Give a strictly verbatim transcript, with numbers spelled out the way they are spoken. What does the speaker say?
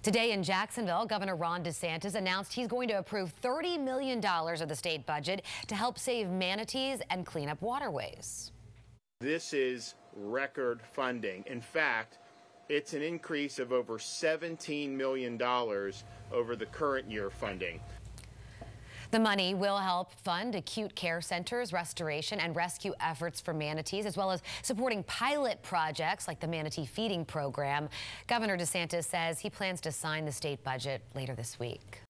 Today in Jacksonville, Governor Ron DeSantis announced he's going to approve thirty million dollars of the state budget to help save manatees and clean up waterways. This is record funding. In fact, it's an increase of over seventeen million dollars over the current year funding. The money will help fund acute care centers, restoration and rescue efforts for manatees, as well as supporting pilot projects like the manatee feeding program. Governor DeSantis says he plans to sign the state budget later this week.